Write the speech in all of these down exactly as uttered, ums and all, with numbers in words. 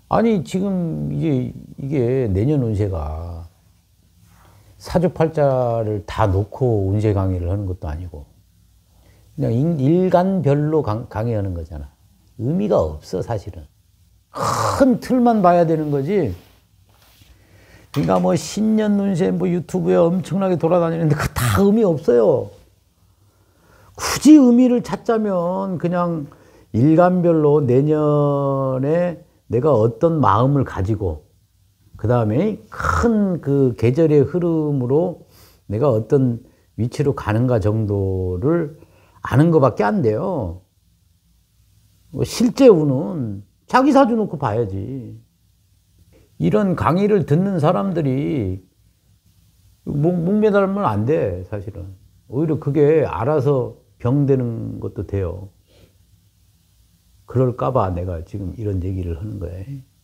아니, 지금 이게, 이게 내년 운세가 사주팔자를 다 놓고 운세 강의를 하는 것도 아니고, 그냥 일간별로 강, 강의하는 거잖아. 의미가 없어, 사실은. 큰 틀만 봐야 되는 거지. 그러니까 뭐 신년 운세 뭐 유튜브에 엄청나게 돌아다니는데 그 다 의미 없어요. 굳이 의미를 찾자면 그냥 일간별로 내년에 내가 어떤 마음을 가지고, 그 다음에 큰 그 계절의 흐름으로 내가 어떤 위치로 가는가 정도를 아는 것밖에 안 돼요. 실제 운은 자기 사주 놓고 봐야지. 이런 강의를 듣는 사람들이 목매달면 안 돼, 사실은. 오히려 그게 알아서 병되는 것도 돼요. 그럴까봐 내가 지금 이런 얘기를 하는 거예요.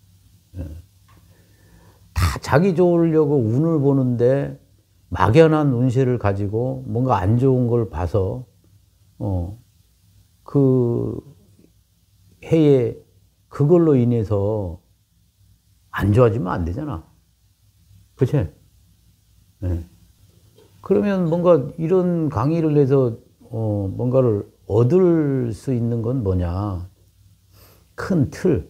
다 자기 좋으려고 운을 보는데 막연한 운세를 가지고 뭔가 안 좋은 걸 봐서 어, 그 해에 그걸로 인해서 안 좋아지면 안 되잖아. 그치? 네. 그러면 뭔가 이런 강의를 해서 어, 뭔가를 얻을 수 있는 건 뭐냐? 큰 틀.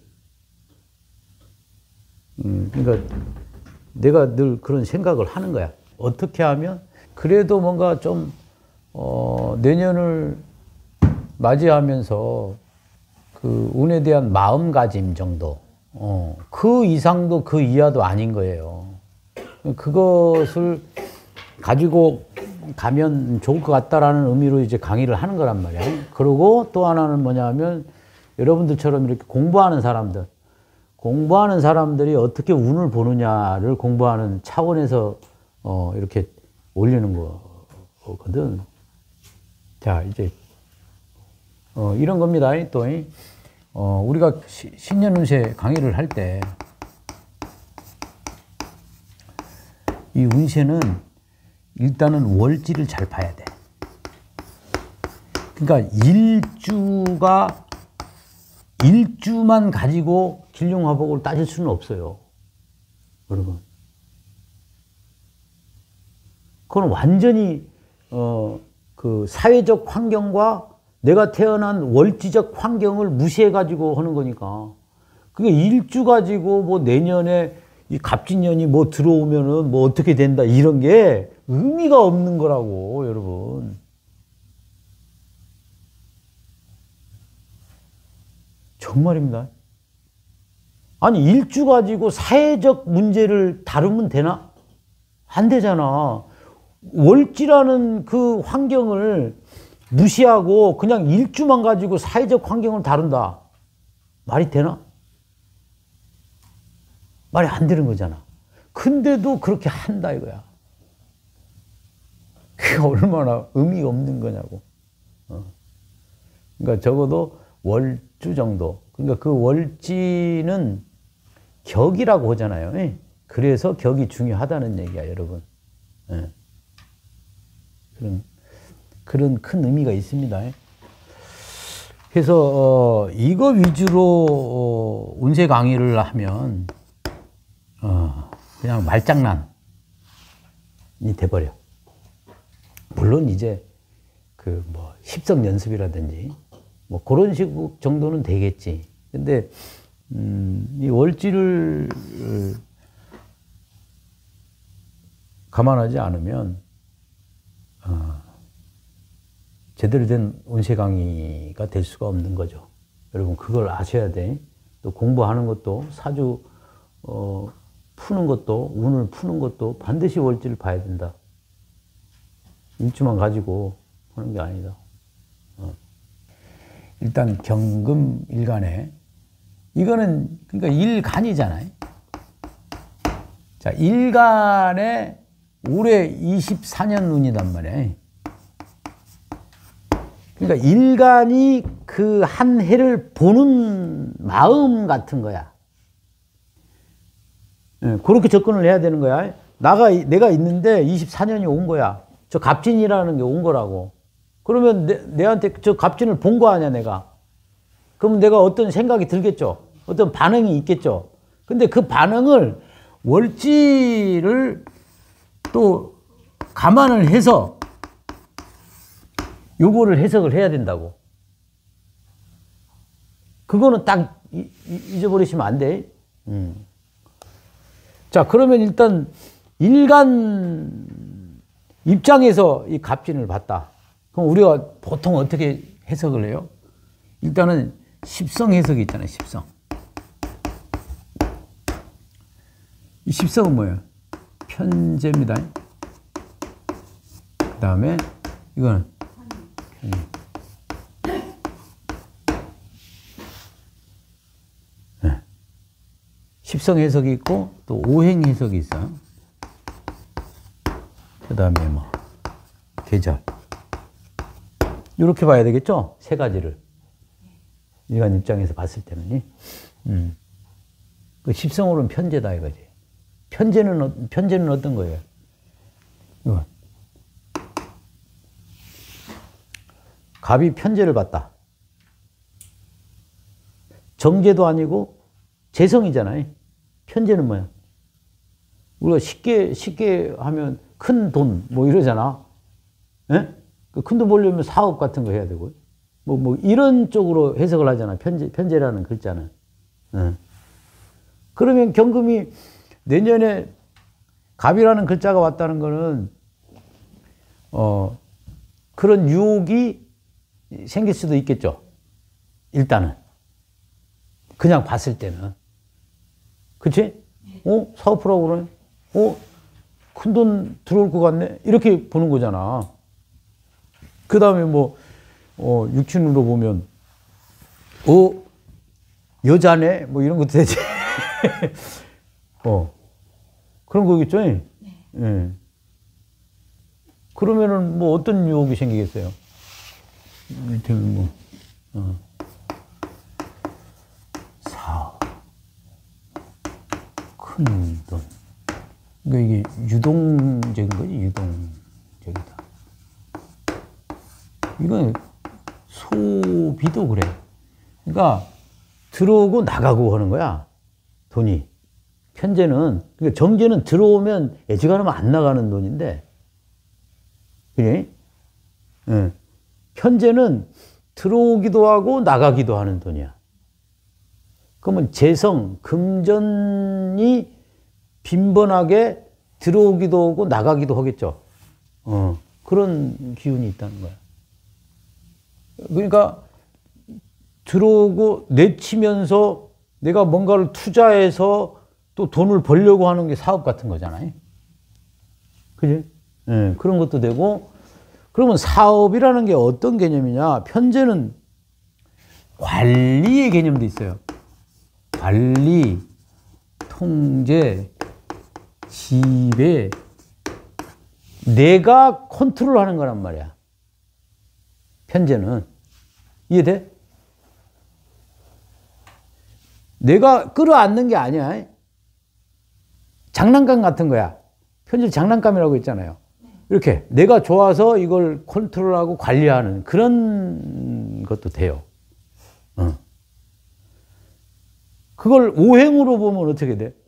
음, 그러니까 내가 늘 그런 생각을 하는 거야. 어떻게 하면 그래도 뭔가 좀 어, 내년을 맞이하면서 그 운에 대한 마음가짐 정도, 어, 그 이상도 그 이하도 아닌 거예요. 그것을 가지고 가면 좋을 것 같다라는 의미로 이제 강의를 하는 거란 말이야. 그리고 또 하나는 뭐냐면 여러분들처럼 이렇게 공부하는 사람들, 공부하는 사람들이 어떻게 운을 보느냐를 공부하는 차원에서 어, 이렇게 올리는 거거든. 자, 이제 어, 이런 겁니다. 또 어, 우리가 시, 신년운세 강의를 할 때 이 운세는 일단은 월지를 잘 봐야 돼. 그러니까 일주가 일주만 가지고 길룡화복을 따질 수는 없어요, 여러분. 그건 완전히 어, 그 사회적 환경과 내가 태어난 월지적 환경을 무시해 가지고 하는 거니까. 그게 일주 가지고 뭐 내년에 이 갑진년이 뭐 들어오면은 뭐 어떻게 된다 이런 게 의미가 없는 거라고, 여러분. 정말입니다. 아니, 일주 가지고 사회적 문제를 다루면 되나? 안 되잖아. 월지라는 그 환경을 무시하고 그냥 일주만 가지고 사회적 환경을 다룬다. 말이 되나? 말이 안 되는 거잖아. 근데도 그렇게 한다 이거야. 그게 얼마나 의미가 없는 거냐고. 어. 그러니까 적어도 월주 정도. 그러니까 그 월지는 격이라고 하잖아요. 그래서 격이 중요하다는 얘기야, 여러분. 예. 그런, 그런 큰 의미가 있습니다. 그래서, 어, 이거 위주로, 어, 운세 강의를 하면, 어, 그냥 말장난이 돼버려. 물론 이제, 그, 뭐, 십성 연습이라든지, 뭐, 그런 식 정도는 되겠지. 근데, 음, 이 월지를 감안하지 않으면, 어, 제대로 된 운세 강의가 될 수가 없는 거죠. 여러분, 그걸 아셔야 돼. 또 공부하는 것도, 사주, 어, 푸는 것도, 운을 푸는 것도 반드시 월지를 봐야 된다. 일주만 가지고 하는 게 아니다. 어. 일단 경금 일간에, 이거는 그러니까 일간이잖아요. 자, 일간에 올해 이십사 년 운이단 말이에요. 그러니까 일간이 그 한 해를 보는 마음 같은 거야. 예, 그렇게 접근을 해야 되는 거야. 나가, 내가 있는데 이십사 년이 온 거야. 저 갑진이라는 게 온 거라고. 그러면 내, 내한테 저 갑진을 본 거 아니야, 내가. 그러면 내가 어떤 생각이 들겠죠. 어떤 반응이 있겠죠. 근데 그 반응을 월지를 또 감안을 해서 요거를 해석을 해야 된다고. 그거는 딱 잊어버리시면 안 돼. 음. 자, 그러면 일단 일간 입장에서 이 갑진을 봤다. 그럼 우리가 보통 어떻게 해석을 해요? 일단은 십성 해석이 있잖아요. 십성. 이 십성은 뭐예요? 편제입니다. 그 다음에 이거는 편제. 네. 십성 해석이 있고 또 오행 해석이 있어. 그 다음에 뭐 계절. 이렇게 봐야 되겠죠? 세 가지를. 일간 입장에서 봤을 때는. 음. 그 십성으로는 편제다 이거지. 편제는, 편제는 어떤 거예요? 이거. 갑이 편제를 봤다. 정제도 아니고 재성이잖아요. 편제는 뭐야? 우리가 쉽게, 쉽게 하면 큰 돈, 뭐 이러잖아. 예? 큰 돈 벌려면 사업 같은 거 해야 되고. 뭐, 뭐, 이런 쪽으로 해석을 하잖아. 편제, 편제라는 글자는. 예. 그러면 경금이 내년에 갑이라는 글자가 왔다는 거는, 어, 그런 유혹이 생길 수도 있겠죠. 일단은. 그냥 봤을 때는. 그치? 어? 사업하라고 그러네? 어? 큰 돈 들어올 것 같네? 이렇게 보는 거잖아. 그 다음에 뭐, 어, 육친으로 보면, 어? 여자네? 뭐 이런 것도 되지. 어. 그런 거겠죠? 네. 예. 그러면은 뭐 어떤 유혹이 생기겠어요? 뭐, 어. 사업. 큰 돈. 그러니까 이게 유동적인 거지, 유동적이다. 이건 소비도 그래. 그러니까 들어오고 나가고 하는 거야, 돈이. 편제는, 그러니까 정제는 들어오면 애지간하면 안 나가는 돈인데, 그래? 응. 편제는 들어오기도 하고 나가기도 하는 돈이야. 그러면 재성, 금전이 빈번하게 들어오기도 하고 나가기도 하겠죠. 어, 그런 기운이 있다는 거야. 그러니까 들어오고 내치면서 내가 뭔가를 투자해서 또 돈을 벌려고 하는 게 사업 같은 거잖아요. 그지? 예, 그런 것도 되고, 그러면 사업이라는 게 어떤 개념이냐? 편제는 관리의 개념도 있어요. 관리, 통제, 지배, 내가 컨트롤하는 거란 말이야. 편제는. 이해돼? 내가 끌어안는 게 아니야. 장난감 같은 거야. 편제를 장난감이라고 했잖아요. 이렇게 내가 좋아서 이걸 컨트롤하고 관리하는 그런 것도 돼요. 어. 그걸 오행으로 보면 어떻게 돼?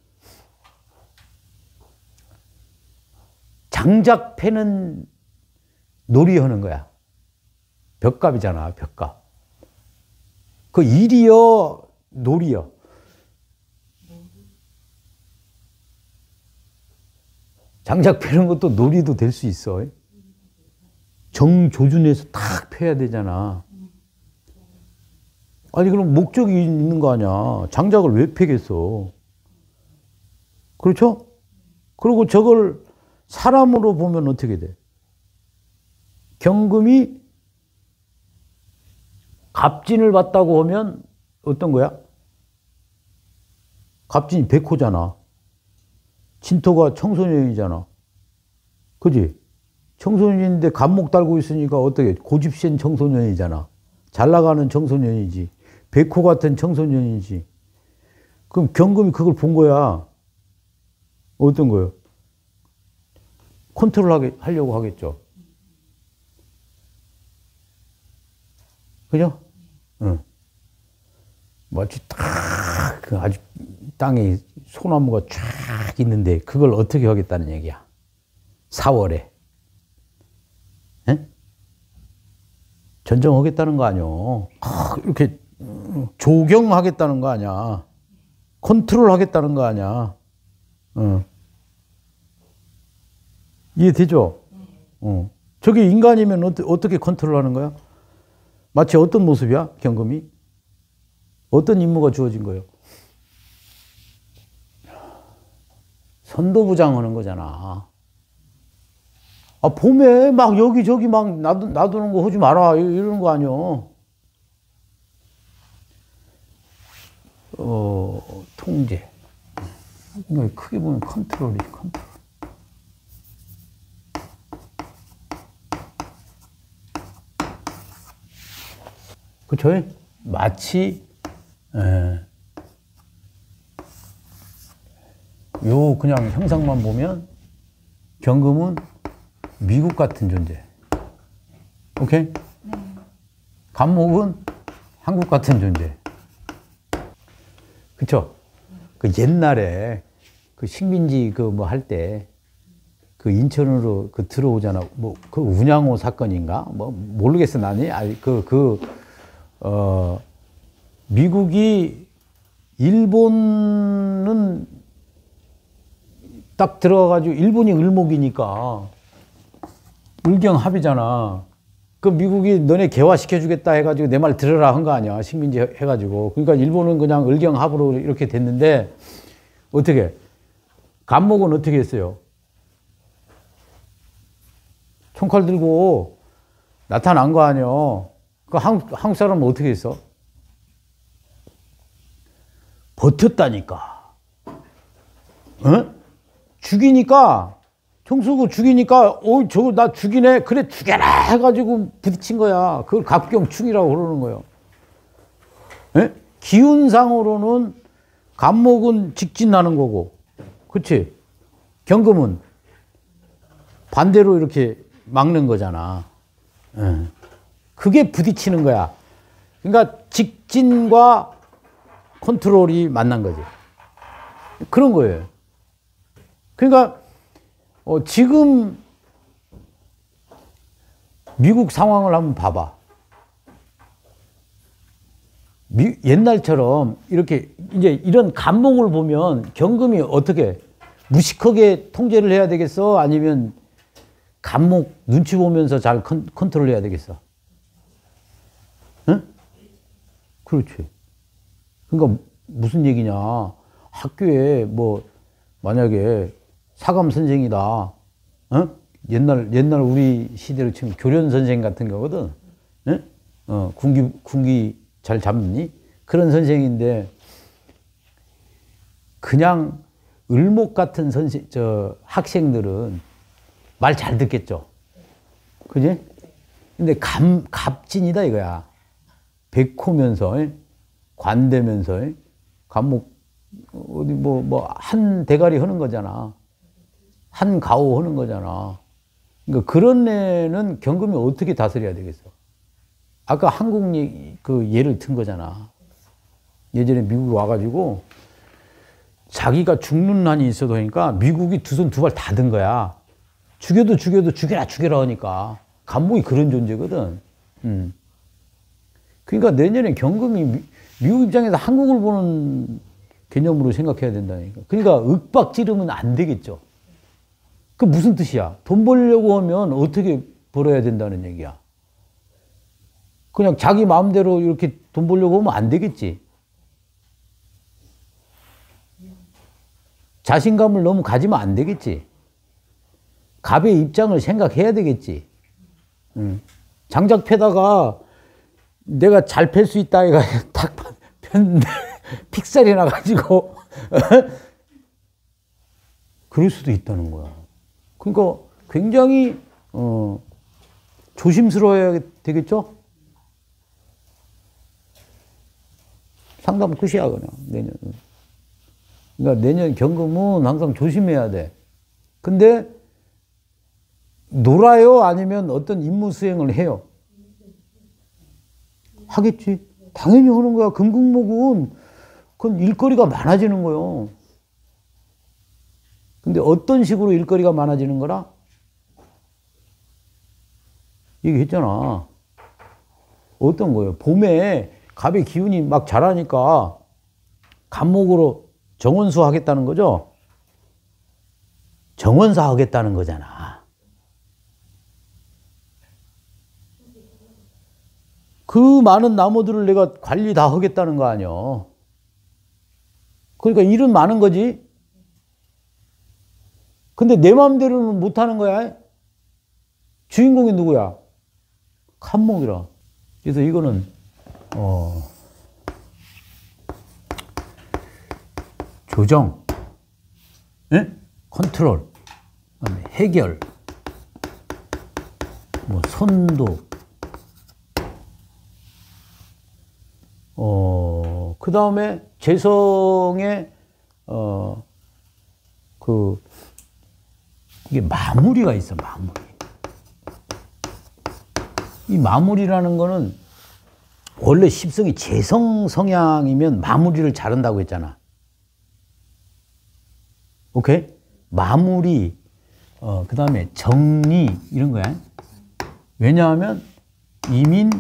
장작 패는 놀이하는 거야. 벽갑이잖아, 벽갑. 그 일이여, 놀이여. 장작 패는 것도 놀이도 될 수 있어. 정조준해서 탁 패야 되잖아. 아니, 그럼 목적이 있는 거 아니야. 장작을 왜 패겠어? 그렇죠? 그리고 저걸 사람으로 보면 어떻게 돼? 경금이 갑진을 봤다고 하면 어떤 거야? 갑진이 백호잖아. 진토가 청소년이잖아. 그지? 청소년인데 갑목 달고 있으니까 어떻게? 고집센 청소년이잖아. 잘 나가는 청소년이지. 백호 같은 청소년이지. 그럼 경금이 그걸 본 거야. 어떤 거요? 컨트롤 하려고 하겠죠. 그죠? 응. 마치 딱, 아주 땅에 소나무가 쫙 있는데 그걸 어떻게 하겠다는 얘기야? 사월에. 에? 전정하겠다는 거 아니요. 아, 이렇게 조경하겠다는 거 아니야. 컨트롤 하겠다는 거 아니야. 어. 이해되죠? 어. 저게 인간이면 어떠, 어떻게 컨트롤 하는 거야? 마치 어떤 모습이야? 경금이? 어떤 임무가 주어진 거예요? 선도부장 하는 거잖아. 아, 봄에 막 여기저기 막 놔두, 놔두는 거 하지 마라. 이러는 거 아니요. 어, 통제. 크게 보면 컨트롤이지, 컨트롤. 그쵸? 마치, 에, 요 그냥 형상만 보면 경금은 미국 같은 존재. 오케이? 네. 간목은 한국 같은 존재. 그쵸? 그 옛날에 그 식민지 그 뭐 할 때 그 인천으로 그 들어오잖아. 뭐 그 운양호 사건인가? 뭐 모르겠어 나니. 아니 그 그 어 미국이 일본은 딱 들어가가지고 일본이 을목이니까 을경합이잖아. 그 미국이 너네 개화시켜주겠다 해가지고 내 말 들으라 한 거 아니야. 식민지 해가지고. 그러니까 일본은 그냥 을경합으로 이렇게 됐는데 어떻게? 간목은 어떻게 했어요? 총칼 들고 나타난 거 아니야. 그 한국, 한국 사람은 어떻게 했어? 버텼다니까. 어? 죽이니까, 총 쏘고 죽이니까, 어, 저거 나 죽이네. 그래, 죽여라! 해가지고 부딪힌 거야. 그걸 갑경충이라고 그러는 거예요. 에? 기운상으로는 간목은 직진나는 거고, 그치? 경금은 반대로 이렇게 막는 거잖아. 에. 그게 부딪히는 거야. 그러니까 직진과 컨트롤이 만난 거지. 그런 거예요. 그러니까 어, 지금 미국 상황을 한번 봐봐. 미, 옛날처럼 이렇게 이제 이런 간목을 보면 경금이 어떻게 무식하게 통제를 해야 되겠어? 아니면 간목 눈치 보면서 잘 컨, 컨트롤 해야 되겠어? 응? 그렇지. 그러니까 무슨 얘기냐. 학교에 뭐 만약에 사감 선생이다. 어? 옛날 옛날 우리 시대로 치면 교련 선생 같은 거거든. 응? 어, 군기 군기 잘 잡니? 그런 선생인데 그냥 을목 같은 선생 저 학생들은 말 잘 듣겠죠. 그지? 근데 감 갑진이다 이거야. 백호면서 관대면서 간목 어디 뭐 뭐 한 대가리 하는 거잖아. 한 가오 하는 거잖아. 그러니까 그런 애는 경금이 어떻게 다스려야 되겠어? 아까 한국 그 예를 든 거잖아. 예전에 미국 와가지고 자기가 죽는 한이 있어도 하니까 미국이 두 손 두 발 다 든 거야. 죽여도 죽여도 죽여라 죽여라 하니까. 간목이 그런 존재거든. 음. 그러니까 내년에 경금이 미, 미국 입장에서 한국을 보는 개념으로 생각해야 된다니까. 그러니까 윽박 지르면 안 되겠죠. 그 무슨 뜻이야? 돈 벌려고 하면 어떻게 벌어야 된다는 얘기야. 그냥 자기 마음대로 이렇게 돈 벌려고 하면 안 되겠지. 자신감을 너무 가지면 안 되겠지. 갑의 입장을 생각해야 되겠지. 응. 장작 패다가 내가 잘 팰 수 있다 해가 탁 폈는데 픽살이 나가지고 그럴 수도 있다는 거야. 그러니까 굉장히 어, 조심스러워야 되겠죠? 상담 끝이야 그냥 내년. 그러니까 내년 경금은 항상 조심해야 돼. 근데 놀아요? 아니면 어떤 임무 수행을 해요? 하겠지. 당연히 하는 거야. 금국목은 그럼 일거리가 많아지는 거요. 근데 어떤 식으로 일거리가 많아지는 거라? 얘기했잖아. 어떤 거예요? 봄에 갑의 기운이 막 자라니까 간목으로 정원수 하겠다는 거죠? 정원사 하겠다는 거잖아. 그 많은 나무들을 내가 관리 다 하겠다는 거 아니야. 그러니까 일은 많은 거지. 근데 내 마음대로는 못 하는 거야. 주인공이 누구야? 간목이라. 그래서 이거는 어 조정, 예? 컨트롤, 그다음에 해결, 뭐 선도, 어, 그 다음에 재성의 어 그 이게 마무리가 있어. 마무리. 이 마무리라는 거는 원래 십성이 재성 성향이면 마무리를 잘한다고 했잖아. 오케이? 마무리, 어, 그 다음에 정리, 이런 거야. 왜냐하면 이민,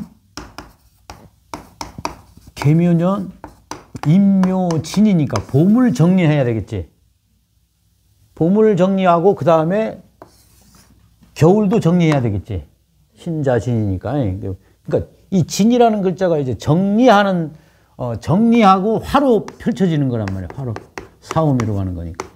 계묘년, 임묘진이니까 봄을 정리해야 되겠지. 봄을 정리하고 그 다음에 겨울도 정리해야 되겠지. 신자진이니까. 그러니까 이 진이라는 글자가 이제 정리하는, 어, 정리하고 화로 펼쳐지는 거란 말이야. 화로. 사오미로 가는 거니까.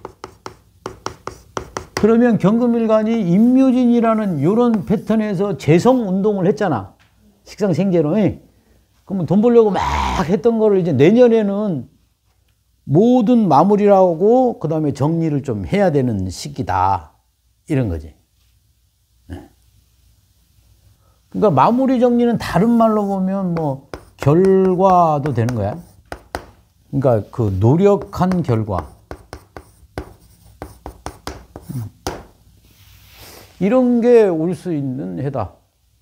그러면 경금일간이 임묘진이라는 이런 패턴에서 재성 운동을 했잖아. 식상생재로. 그러면 돈 벌려고 막 했던 거를 이제 내년에는 모든 마무리라고 그 다음에 정리를 좀 해야 되는 시기다. 이런 거지. 그러니까 마무리 정리는 다른 말로 보면 뭐 결과도 되는 거야. 그러니까 그 노력한 결과. 이런 게 올 수 있는 해다.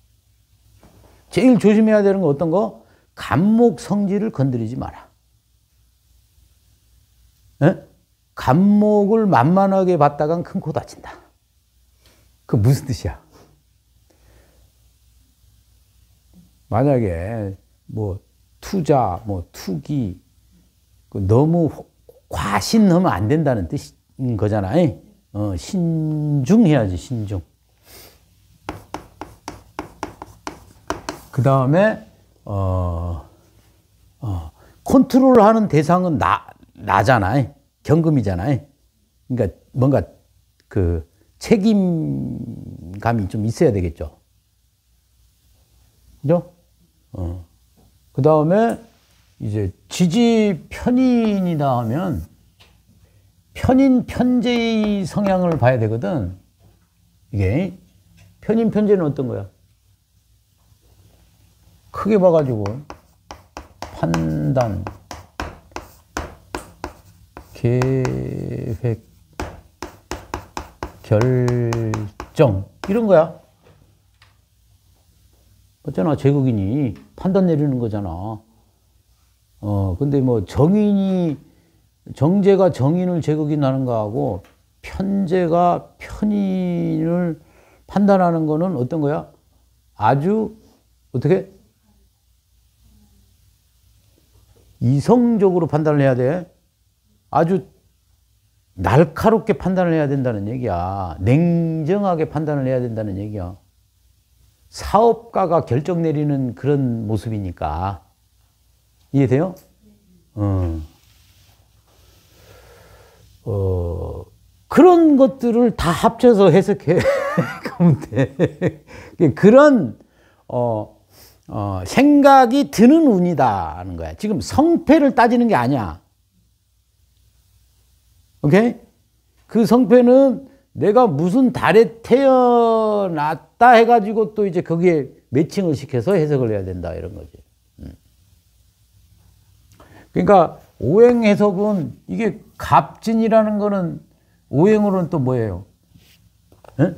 제일 조심해야 되는 거 어떤 거? 간목 성질을 건드리지 마라. 에? 간목을 만만하게 봤다간 큰 코 다친다. 그 무슨 뜻이야? 만약에 뭐 투자, 뭐 투기 너무 과신하면 안 된다는 뜻인 거잖아. 어, 신중해야지, 신중. 그 다음에 어, 어, 컨트롤하는 대상은 나 나잖아. 경금이잖아. 그러니까 뭔가 그 책임감이 좀 있어야 되겠죠. 그죠? 어. 그 다음에 이제 지지 편인이다 하면 편인 편재의 성향을 봐야 되거든. 이게 편인 편재는 어떤 거야? 크게 봐가지고 판단, 계획, 결정 이런 거야. 어쩌나 제국인이 판단 내리는 거잖아. 어 근데 뭐 정인이 정제가 정인을 제국인하는 거하고 편제가 편인을 판단하는 거는 어떤 거야? 아주 어떻게 이성적으로 판단을 해야 돼. 아주 날카롭게 판단을 해야 된다는 얘기야. 냉정하게 판단을 해야 된다는 얘기야. 사업가가 결정 내리는 그런 모습이니까. 이해돼요? 어. 어, 그런 것들을 다 합쳐서 해석해 가면 돼. 그런 어, 어, 생각이 드는 운이다 하는 거야. 지금 성패를 따지는 게 아니야. 오케이? 그 성패는 내가 무슨 달에 태어났다 해가지고 또 이제 거기에 매칭을 시켜서 해석을 해야 된다 이런 거지. 그러니까 오행 해석은 이게 갑진이라는 거는 오행으로는 또 뭐예요? 에?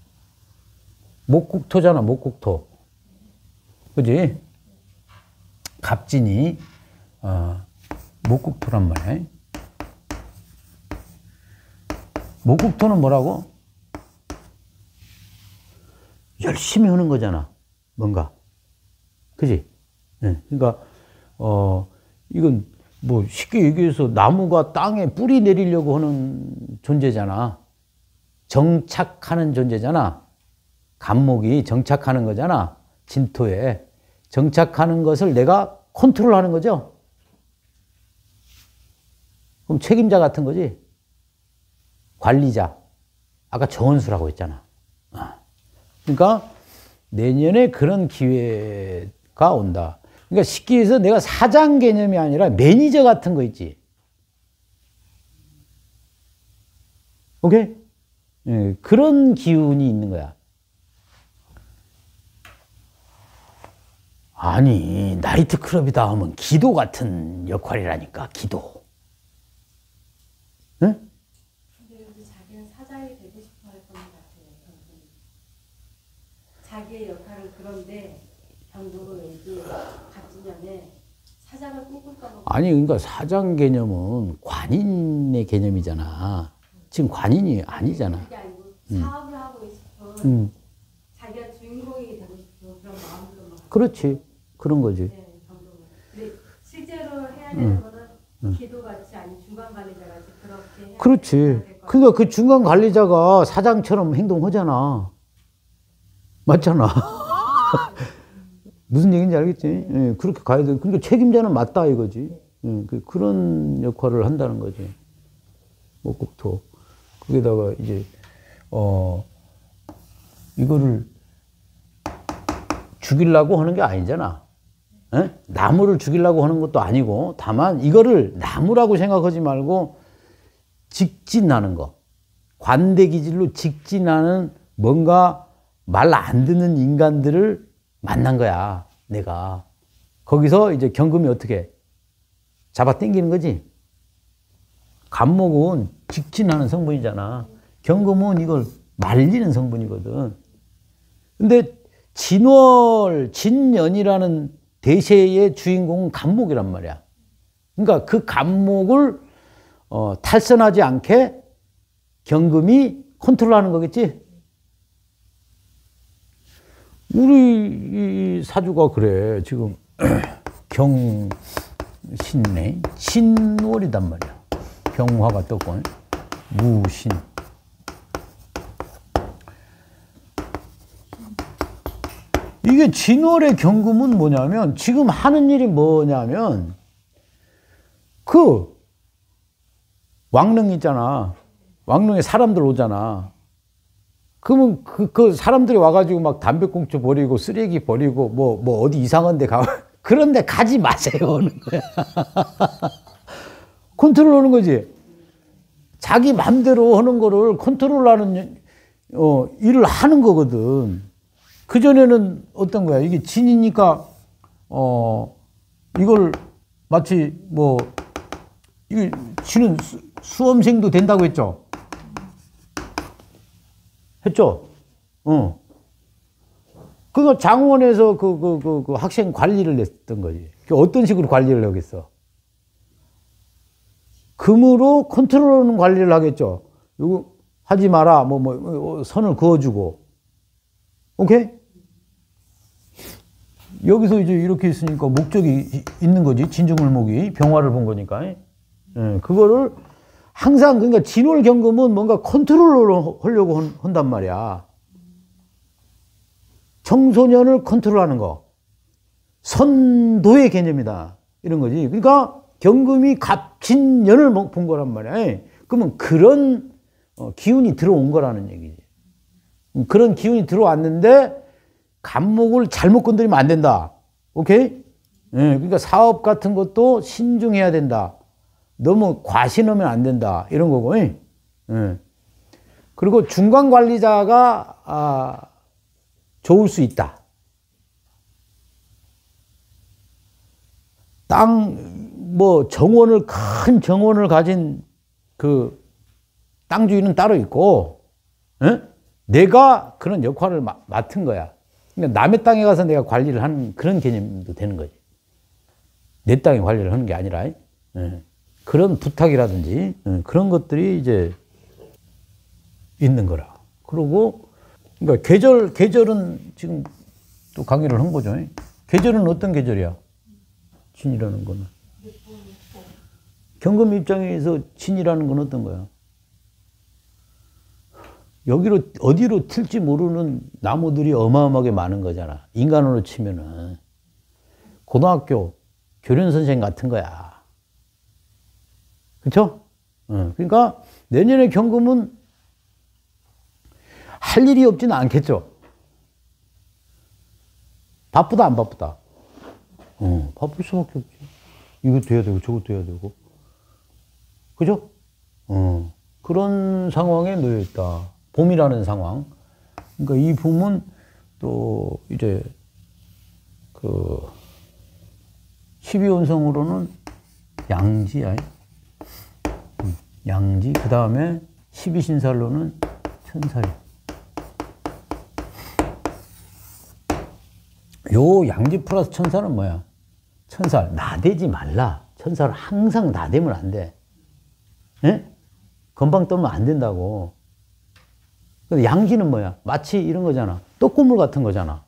목국토잖아, 목국토. 그지? 갑진이 어, 목국토란 말이야. 목국토는 뭐라고? 열심히 하는 거잖아. 뭔가. 그지? 네. 그러니까, 어, 이건 뭐 쉽게 얘기해서 나무가 땅에 뿌리 내리려고 하는 존재잖아. 정착하는 존재잖아. 감목이 정착하는 거잖아. 진토에. 정착하는 것을 내가 컨트롤하는 거죠. 그럼 책임자 같은 거지. 관리자. 아까 정원수라고 했잖아. 그러니까 내년에 그런 기회가 온다. 그러니까 쉽게 해서 내가 사장 개념이 아니라 매니저 같은 거 있지. 오케이? 예, 그런 기운이 있는 거야. 아니, 나이트클럽이다 하면 기도 같은 역할이라니까, 기도. 응? 근데 여기 자기는 사장이 되고 싶어 할 것 같아요. 자기의 역할은 그런데 병도로 여기 갑진년에 사장을 꿈꿀까 봐. 아니, 그러니까 사장 개념은 관인의 개념이잖아. 지금 관인이 아니잖아. 그게 아니고 사업을 음. 하고 싶은 음. 자기가 주인공이 되고 싶은 그런 마음으로만. 그렇지. 그런 거지. 네, 병도로. 근데 실제로 해야 되는 음. 거는 음. 기도같이 아니 중간 관리자같이 그렇게 해야 그렇지. 그러니까 그 중간 관리자가 사장처럼 행동하잖아. 맞잖아. 무슨 얘기인지 알겠지? 예, 그렇게 가야 돼. 그러니까 책임자는 맞다 이거지. 예, 그, 그런 역할을 한다는 거지. 목국토. 거기다가 이제, 어, 이거를 죽이려고 하는 게 아니잖아. 예? 나무를 죽이려고 하는 것도 아니고, 다만 이거를 나무라고 생각하지 말고 직진하는 거. 관대기질로 직진하는 뭔가 말 안 듣는 인간들을 만난 거야, 내가. 거기서 이제 경금이 어떻게 잡아 당기는 거지? 간목은 직진하는 성분이잖아. 경금은 이걸 말리는 성분이거든. 근데 진월, 진년이라는 대세의 주인공은 간목이란 말이야. 그러니까 그 간목을 어, 탈선하지 않게 경금이 컨트롤하는 거겠지? 우리 이 사주가 그래. 지금 경신네 신월이단 말이야. 병화가 떴고 무신. 이게 진월의 경금은 뭐냐면 지금 하는 일이 뭐냐면 그 왕릉 있잖아. 왕릉에 사람들 오잖아. 그러면 그, 그 사람들이 와가지고 막 담배꽁초 버리고 쓰레기 버리고 뭐, 뭐 어디 이상한 데 가. 그런 데 가지 마세요. 하는 거야. 컨트롤 하는 거지. 자기 맘대로 하는 거를 컨트롤 하는, 어, 일을 하는 거거든. 그전에는 어떤 거야. 이게 진이니까, 어, 이걸 마치 뭐, 이게 진은 수, 수험생도 된다고 했죠. 했죠? 어. 그거 장원에서 그, 그, 그, 그 학생 관리를 냈던 거지. 어떤 식으로 관리를 하겠어? 금으로 컨트롤하는 관리를 하겠죠. 이거 하지 마라. 뭐, 뭐, 선을 그어주고. 오케이? 여기서 이제 이렇게 있으니까 목적이 있는 거지. 진중을목이. 병화를 본 거니까. 예, 그거를 항상, 그러니까 진월경금은 뭔가 컨트롤을 하려고 한단 말이야. 청소년을 컨트롤하는 거. 선도의 개념이다. 이런 거지. 그러니까 경금이 갑진년을 본 거란 말이야. 그러면 그런 기운이 들어온 거라는 얘기지. 그런 기운이 들어왔는데 간목을 잘못 건드리면 안 된다. 오케이? 그러니까 사업 같은 것도 신중해야 된다. 너무 과신하면 안 된다. 이런 거고. 예. 그리고 중간 관리자가 아, 좋을 수 있다. 땅, 뭐 정원을, 큰 정원을 가진 그 땅주인은 따로 있고, 예? 내가 그런 역할을 마, 맡은 거야. 그러니까 남의 땅에 가서 내가 관리를 하는 그런 개념도 되는 거지. 내 땅에 관리를 하는 게 아니라. 예. 그런 부탁이라든지 예. 그런 것들이 이제 있는 거라. 그리고 그러니까 계절 계절은 지금 또 강의를 한 거죠. 계절은 어떤 계절이야? 진이라는 거는. 경금 입장에서 진이라는 건 어떤 거야? 여기로 어디로 튈지 모르는 나무들이 어마어마하게 많은 거잖아. 인간으로 치면은 고등학교 교련 선생 같은 거야. 그렇죠? 어, 그러니까 내년에 경금은 할 일이 없지는 않겠죠. 바쁘다 안 바쁘다? 어, 바쁠 수밖에 없지. 이것도 해야 되고 저것도 해야 되고. 그죠? 어, 그런 상황에 놓여 있다. 봄이라는 상황. 그러니까 이 봄은 또 이제 그 십이원성으로는 양지야. 양지. 그 다음에 십이신살로는 천살이. 요 양지 플러스 천살은 뭐야? 천살. 나대지 말라. 천살은 항상 나대면 안 돼. 예? 건방 떠면 안 된다고. 근데 양지는 뭐야? 마치 이런 거잖아. 떡고물 같은 거잖아.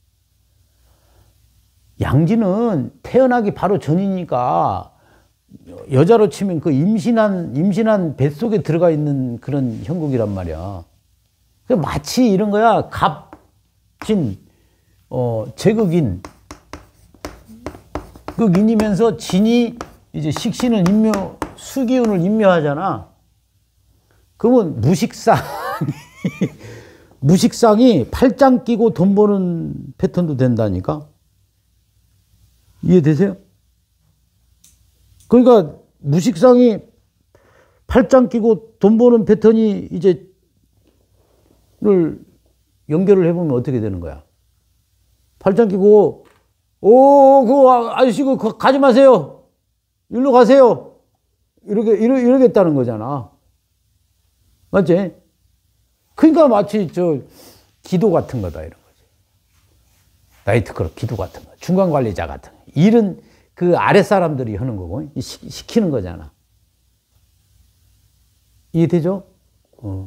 양지는 태어나기 바로 전이니까 여자로 치면 그 임신한, 임신한 뱃속에 들어가 있는 그런 형국이란 말이야. 마치 이런 거야. 갑, 진, 어, 제극인. 극인이면서 진이 이제 식신을 임묘, 수기운을 임묘하잖아. 그러면 무식상. 무식상이 팔짱 끼고 돈 버는 패턴도 된다니까? 이해되세요? 그러니까 무식상이 팔짱 끼고 돈 버는 패턴이 이제 를 연결을 해보면 어떻게 되는 거야? 팔짱 끼고 오, 그 아저씨 그 가지 마세요. 일로 가세요. 이렇게 이러, 이러겠다는 거잖아. 맞지? 그러니까 마치 저 기도 같은 거다 이런 거지. 나이트클럽 기도 같은 거. 중간 관리자 같은 거. 일은 그 아랫 사람들이 하는 거고 시, 시키는 거잖아. 이해되죠? 어.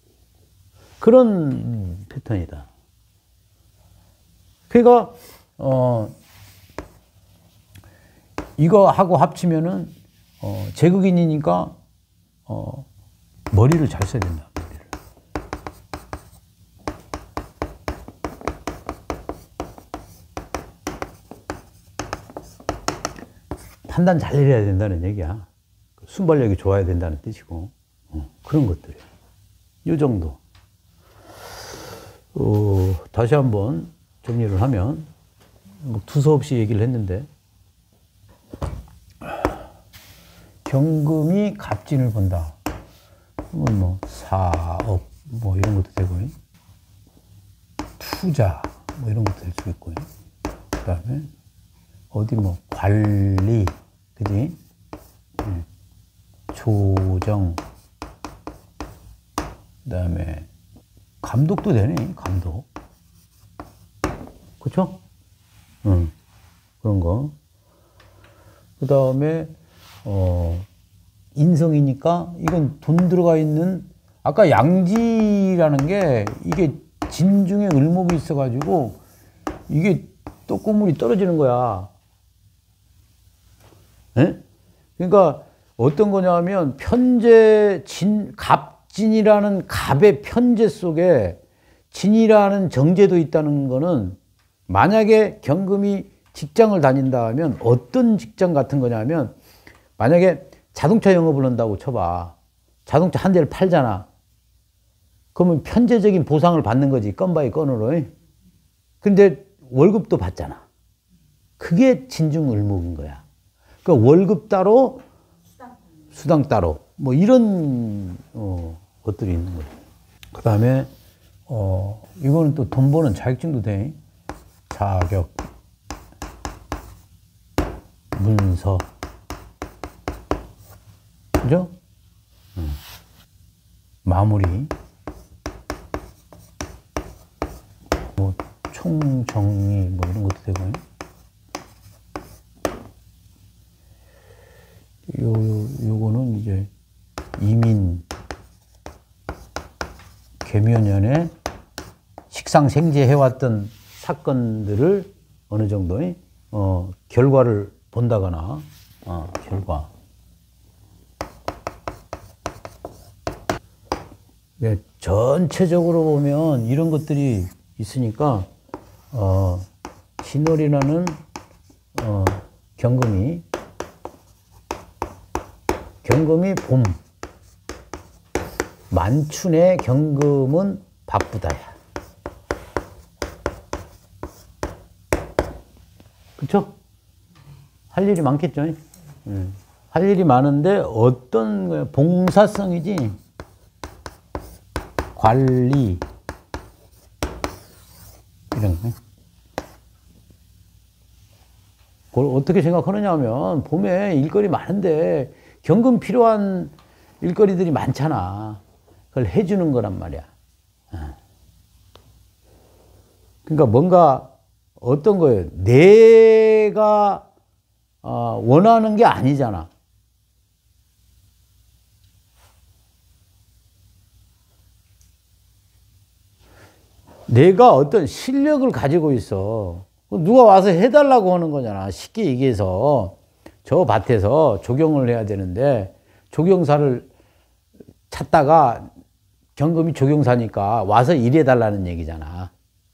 그런 패턴이다. 그러니까 어 이거 하고 합치면은 어 제극인이니까 어 머리를 잘 써야 된다. 머리를. 판단 잘 내려야 된다는 얘기야. 순발력이 좋아야 된다는 뜻이고 어, 그런 것들이야. 이 정도. 어, 다시 한번 정리를 하면 뭐 두서없이 얘기를 했는데 경금이 갑진을 본다. 그러면 뭐 사업 뭐 이런 것도 되고 투자 뭐 이런 것도 될 수 있고 그 다음에 어디 뭐 관리 그지 네. 조정 그 다음에 감독도 되네 감독 그쵸? 응 그런 거 그 다음에 어 인성이니까 이건 돈 들어가 있는 아까 양지라는 게 이게 진중에 을목이 있어가지고 이게 떡고물이 떨어지는 거야. 예? 그러니까 어떤 거냐면 편재 진 갑진이라는 갑의 편재 속에 진이라는 정제도 있다는 거는 만약에 경금이 직장을 다닌다 하면 어떤 직장 같은 거냐면 만약에 자동차 영업을 한다고 쳐봐. 자동차 한 대를 팔잖아. 그러면 편제적인 보상을 받는 거지. 건 바이 건으로. 근데 월급도 받잖아. 그게 진중을목인 거야. 그러니까 월급 따로 수당 따로 뭐 이런 어, 것들이 있는 거죠. 그 다음에 어, 이거는 또 돈 버는 자격증도 돼. 자격 문서 그죠? 음. 마무리 뭐 총정리 뭐 이런 것도 되고 요, 요, 요거는 이제 이민 계면연에 식상생재 해왔던 사건들을 어느 정도의 어, 결과를 본다거나 어, 결과. 예, 전체적으로 보면 이런 것들이 있으니까 어, 신월이라는 어, 경금이 경금이 봄, 만춘의 경금은 바쁘다야. 그쵸? 할 일이 많겠죠? 음. 할 일이 많은데 어떤 거야? 봉사성이지. 관리 이런 거. 그걸 어떻게 생각하느냐 하면 봄에 일거리 많은데 경금 필요한 일거리들이 많잖아. 그걸 해주는 거란 말이야. 그러니까 뭔가 어떤 거예요? 내가 원하는 게 아니잖아. 내가 어떤 실력을 가지고 있어. 누가 와서 해달라고 하는 거잖아. 쉽게 얘기해서 저 밭에서 조경을 해야 되는데 조경사를 찾다가 경금이 조경사니까 와서 일해달라는 얘기잖아.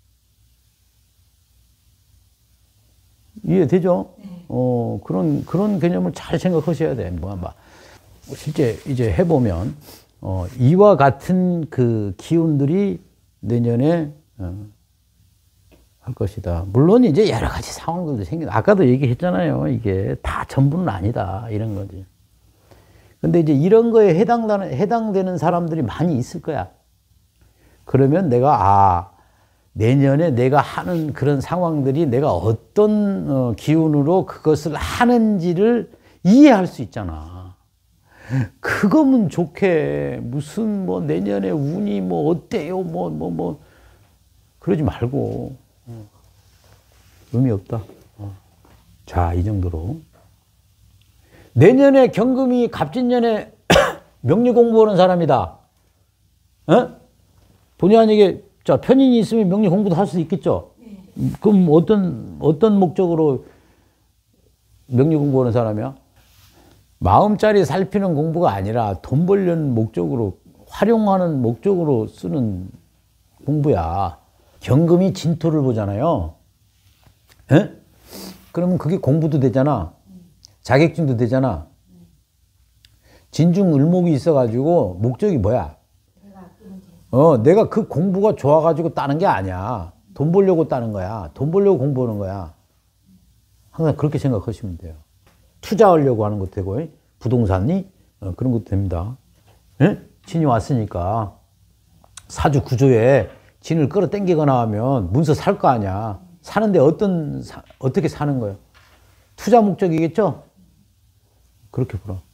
이해되죠? 네. 어, 그런, 그런 개념을 잘 생각하셔야 돼. 뭐, 뭐. 실제 이제 해보면, 어, 이와 같은 그 기운들이 내년에, 어, 할 것이다. 물론 이제 여러 가지 상황들도 생긴다. 아까도 얘기했잖아요. 이게 다 전부는 아니다. 이런 거지. 근데 이제 이런 거에 해당되는, 해당되는 사람들이 많이 있을 거야. 그러면 내가, 아, 내년에 내가 하는 그런 상황들이 내가 어떤 어, 기운으로 그것을 하는지를 이해할 수 있잖아. 그거면 좋게 무슨 뭐 내년에 운이 뭐 어때요 뭐 뭐 뭐 그러지 말고 의미 없다. 자, 이 정도로 내년에 경금이 갑진년에 명리 공부하는 사람이다. 어? 본의 아니게 자, 편인이 있으면 명리 공부도 할 수 있겠죠? 네. 그럼 어떤, 어떤 목적으로 명리 공부하는 사람이야? 마음자리 살피는 공부가 아니라 돈 벌려는 목적으로, 활용하는 목적으로 쓰는 공부야. 경금이 진토를 보잖아요. 에? 그러면 그게 공부도 되잖아. 자격증도 되잖아. 진중을목이 있어가지고 목적이 뭐야? 어, 내가 그 공부가 좋아가지고 따는 게 아니야. 돈 벌려고 따는 거야. 돈 벌려고 공부하는 거야. 항상 그렇게 생각하시면 돼요. 투자하려고 하는 것도 되고, 부동산이, 어, 그런 것도 됩니다. 예? 진이 왔으니까, 사주 구조에 진을 끌어 당기거나 하면 문서 살 거 아니야. 사는데 어떤, 사, 어떻게 사는 거예요? 투자 목적이겠죠? 그렇게 보라.